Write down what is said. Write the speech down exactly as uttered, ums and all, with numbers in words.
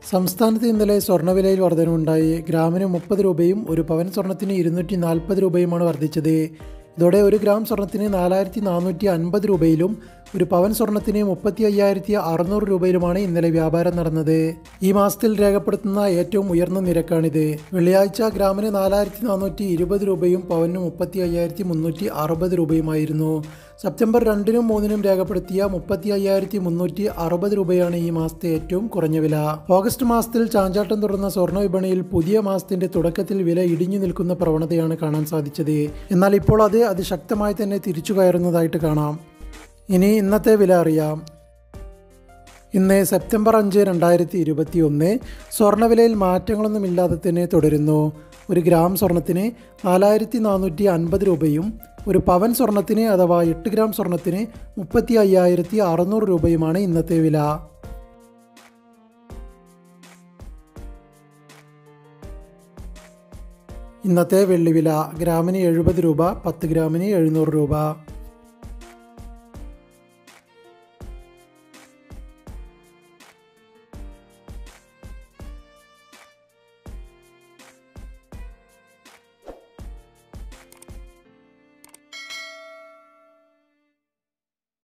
സംസ്ഥാനത്ത് ഇന്നലെ സ്വർണ്ണവിലയിൽ വർധനവുണ്ടായി. ഗ്രാമിന് മുപ്പത് രൂപയും ഒരു പവൻ സ്വർണ്ണത്തിന് ഇരുന്നൂറ്റി നാൽപ്പത് രൂപയുമാണ് വർദ്ധിച്ചത്. ഇതോടെ ഒരു ഗ്രാം സ്വർണ്ണത്തിന് നാലായിരത്തി നാനൂറ്റി അൻപത് രൂപയിലും ഒരു പവൻ സ്വർണ്ണത്തിന് മുപ്പത്തി അയ്യായിരത്തി അറുന്നൂറ് രൂപയിലുമാണ് ഇന്നലെ വ്യാപാരം നടന്നത്. ഈ മാസത്തിൽ രേഖപ്പെടുത്തുന്ന ഏറ്റവും ഉയർന്ന നിരക്കാണിത്. വെള്ളിയാഴ്ച ഗ്രാമിന് നാലായിരത്തി നാനൂറ്റി ഇരുപത് രൂപയും പവന് മുപ്പത്തി അയ്യായിരത്തി മുന്നൂറ്റി അറുപത് രൂപയുമായിരുന്നു. സെപ്റ്റംബർ രണ്ടിനും മൂന്നിനും രേഖപ്പെടുത്തിയ മുപ്പത്തി അയ്യായിരത്തി മുന്നൂറ്റി അറുപത് രൂപയാണ് ഈ മാസത്തെ ഏറ്റവും കുറഞ്ഞ വില. ഓഗസ്റ്റ് മാസത്തിൽ ചാഞ്ചാട്ടം തുടർന്ന സ്വർണ്ണ വിപണിയിൽ പുതിയ മാസത്തിന്റെ തുടക്കത്തിൽ വില ഇടിഞ്ഞു നിൽക്കുന്ന പ്രവണതയാണ് കാണാൻ സാധിച്ചത്. എന്നാൽ ഇപ്പോൾ അത് അതിശക്തമായി തന്നെ തിരിച്ചു കയറുന്നതായിട്ട് കാണാം. ഇനി ഇന്നത്തെ വില അറിയാം. ഇന്ന് സെപ്റ്റംബർ അഞ്ച് രണ്ടായിരത്തി ഇരുപത്തി ഒന്ന് സ്വർണ്ണവിലയിൽ മാറ്റങ്ങളൊന്നുമില്ലാതെ തന്നെ തുടരുന്നു. ഒരു ഗ്രാം സ്വർണത്തിന് നാലായിരത്തി നാനൂറ്റി അൻപത് രൂപയും ഒരു പവൻ സ്വർണത്തിന് അഥവാ എട്ട് ഗ്രാം സ്വർണത്തിന് മുപ്പത്തി അയ്യായിരത്തി അറുന്നൂറ് രൂപയുമാണ് ഇന്നത്തെ വില. ഇന്നത്തെ വെള്ളിവില ഗ്രാമിന് എഴുപത് രൂപ, പത്ത് ഗ്രാമിന് എഴുന്നൂറ് രൂപ.